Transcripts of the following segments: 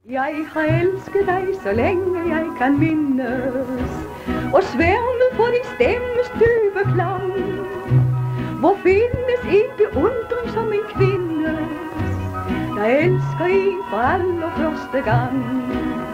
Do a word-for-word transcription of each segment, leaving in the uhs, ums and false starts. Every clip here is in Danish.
Jeg har elsket dig, så længe jeg kan mindes, og sværmet på din stemmes dybe klang. Hvor findes en beundring som en kvindes, der elsker en for allerførste gang.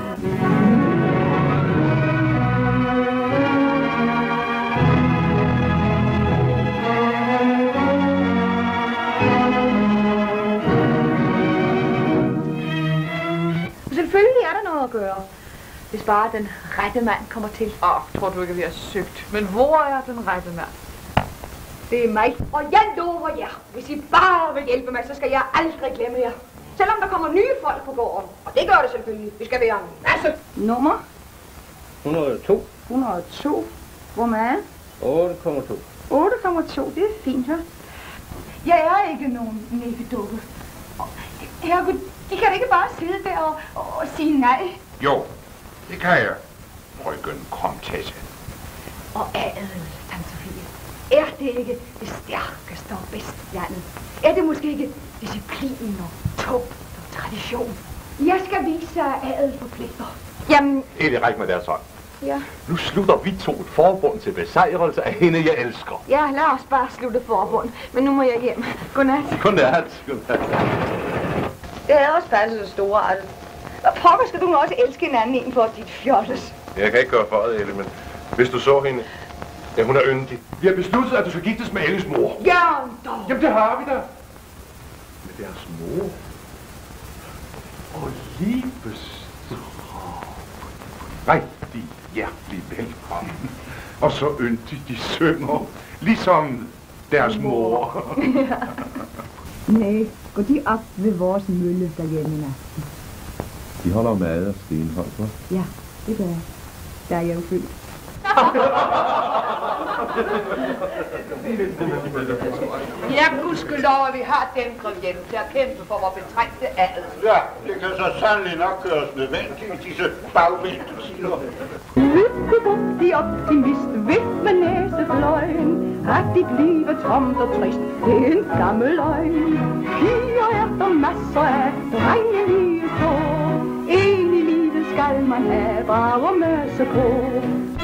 Selvfølgelig er der noget at gøre, hvis bare den rette mand kommer til. Åh, oh, tror du ikke, vi har søgt? Men hvor er den rette mand? Det er mig, og jeg lover jer, hvis I bare vil hjælpe mig, så skal jeg aldrig glemme jer. Selvom der kommer nye folk på gården, og det gør det selvfølgelig. Vi skal være en masse. Nummer? et hundrede og to. et hundrede og to. Hvor meget? otte komma to. otte komma to, det er fint, hør. Jeg er ikke nogen nækkedukke. Herregud, de kan da ikke bare sidde der og, og, og sige nej. Jo, det kan jeg. Bryggen komtesse. Og adel, tante Sofie. Er det ikke det stærkeste og bedste landet? Er det måske ikke disciplin og tugt og tradition? Jeg skal vise adel forpligter. Jamen... Eli, ræk mig deres hånd. Ja. Nu slutter vi to et forbund til besejrelse af hende, jeg elsker. Ja, lad os bare slutte forbund. Men nu må jeg hjem. Godnat. Godnat. Godnat. Det havde også passet så store, altså. Hvad pokker skal du nu også elske en anden en for dit fjolles? Jeg kan ikke gøre for det, Eli, men hvis du så hende... Ja, hun er yndig. Vi har besluttet, at du skal giftes med Ellis mor. Ja, dog. Jamen, det har vi da. Med deres mor. Og lives. Rigtig hjertelig velkommen. Og så yndigt de synger, ligesom deres mor. Ja. Nej, går de op ved vores mølle derhjemme i aften? De holder mad og stenhold, hva'? Ja, det gør jeg. Der er jeg jo fyldt. Ja, gudskelov, at vi har den grevjente til at kæmpe for vores betrængte adel. Ja, det kan så sandelig nok gøres nødvendigt, disse bagvendte tider. Lykkebugtig optimist, vidt med næsefløjen, at dit liv er tomt og trist, det er en gammel løgn. Piger er der masser af, drenge lige så. En i livet skal man have, brag og møse på.